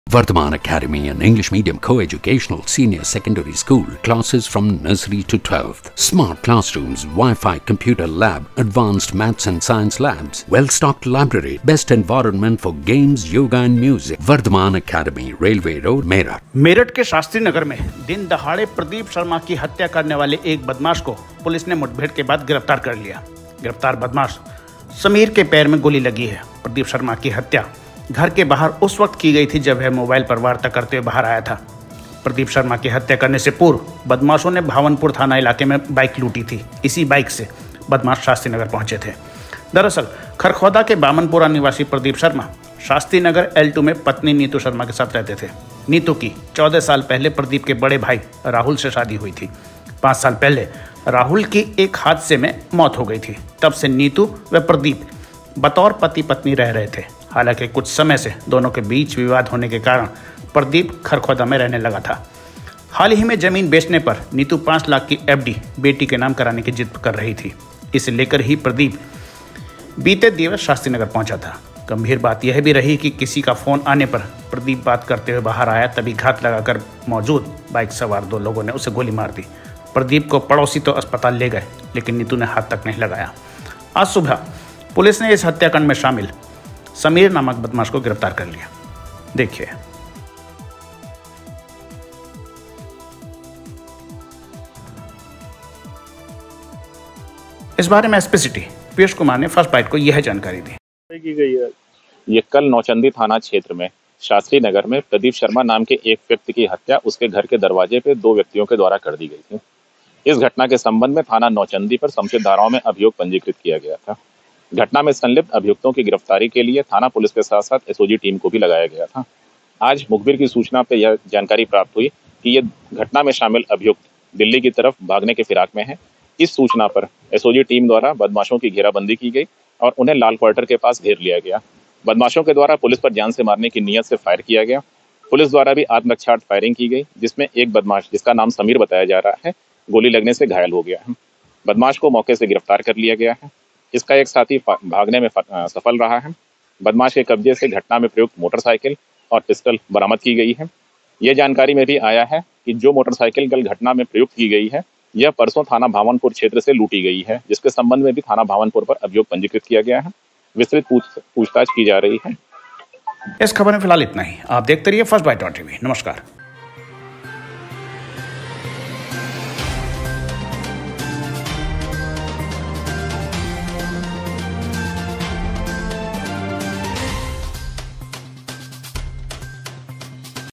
Vardhaman Academy, an English medium co-educational senior secondary school, classes from nursery to 12th. Smart classrooms, Wi-Fi computer lab, advanced maths and science labs, well-stocked library, best environment for games, yoga and music. Vardhaman Academy, Railway Road, Meerut. Meerut के शास्त्री नगर में दिन दहाड़े प्रदीप शर्मा की हत्या करने वाले एक बदमाश को पुलिस ने मुठभेड़ के बाद गिरफ्तार कर लिया। गिरफ्तार बदमाश समीर के पैर में गोली लगी है। प्रदीप शर्मा की हत्या घर के बाहर उस वक्त की गई थी जब वह मोबाइल पर वार्ता करते हुए बाहर आया था। प्रदीप शर्मा की हत्या करने से पूर्व बदमाशों ने भावनपुर थाना इलाके में बाइक लूटी थी। इसी बाइक से बदमाश शास्त्री नगर पहुंचे थे। दरअसल खरखौदा के बामनपुरा निवासी प्रदीप शर्मा शास्त्री नगर L2 में पत्नी नीतू शर्मा के साथ रहते थे। नीतू की 14 साल पहले प्रदीप के बड़े भाई राहुल से शादी हुई थी। 5 साल पहले राहुल की एक हादसे में मौत हो गई थी। तब से नीतू व प्रदीप बतौर पति पत्नी रह रहे थे। हालांकि कुछ समय से दोनों के बीच विवाद होने के कारण प्रदीप खरखौदा में रहने लगा था। हाल ही में जमीन बेचने पर नीतू 5 लाख की FD बेटी के नाम कराने की जिद कर रही थी। इसे लेकर ही प्रदीप बीते दिवस शास्त्री नगर पहुंचा था। गंभीर बात यह भी रही कि किसी का फोन आने पर प्रदीप बात करते हुए बाहर आया, तभी घात लगाकर मौजूद बाइक सवार 2 लोगों ने उसे गोली मार दी। प्रदीप को पड़ोसी तो अस्पताल ले गए, लेकिन नीतू ने हाथ तक नहीं लगाया। आज सुबह पुलिस ने इस हत्याकांड में शामिल समीर नामक बदमाश को गिरफ्तार कर लिया। देखिए। इस बारे में एसपी सिटी पीयूष कुमार ने फर्स्ट बाइट को यह जानकारी दी। की गई है। ये कल नौचंदी थाना क्षेत्र में शास्त्री नगर में प्रदीप शर्मा नाम के एक व्यक्ति की हत्या उसके घर के दरवाजे पे 2 व्यक्तियों के द्वारा कर दी गई थी। इस घटना के संबंध में थाना नौचंदी पर समुचित धाराओं में अभियोग पंजीकृत किया गया था। घटना में संलिप्त अभियुक्तों की गिरफ्तारी के लिए थाना पुलिस के साथ साथ SOG टीम को भी लगाया गया था। आज मुखबिर की सूचना पर यह जानकारी प्राप्त हुई कि ये घटना में शामिल अभियुक्त दिल्ली की तरफ भागने के फिराक में है। इस सूचना पर SOG टीम द्वारा बदमाशों की घेराबंदी की गई और उन्हें लाल क्वार्टर के पास घेर लिया गया। बदमाशों के द्वारा पुलिस पर जान से मारने की नीयत से फायर किया गया। पुलिस द्वारा भी आत्मरक्षार्थ फायरिंग की गई, जिसमें एक बदमाश, जिसका नाम समीर बताया जा रहा है, गोली लगने से घायल हो गया है। बदमाश को मौके से गिरफ्तार कर लिया गया है। इसका एक साथी भागने में सफल रहा है। बदमाश के कब्जे से घटना में प्रयुक्त मोटरसाइकिल और पिस्टल बरामद की गई है। यह जानकारी में भी आया है कि जो मोटरसाइकिल कल घटना में प्रयुक्त की गई है, यह परसों थाना भावनपुर क्षेत्र से लूटी गई है, जिसके संबंध में भी थाना भावनपुर पर अभियोग पंजीकृत किया गया है। विस्तृत पूछताछ की जा रही है। इस खबर में फिलहाल इतना ही। आप देखते रहिए फर्स्ट बाइट TV। नमस्कार।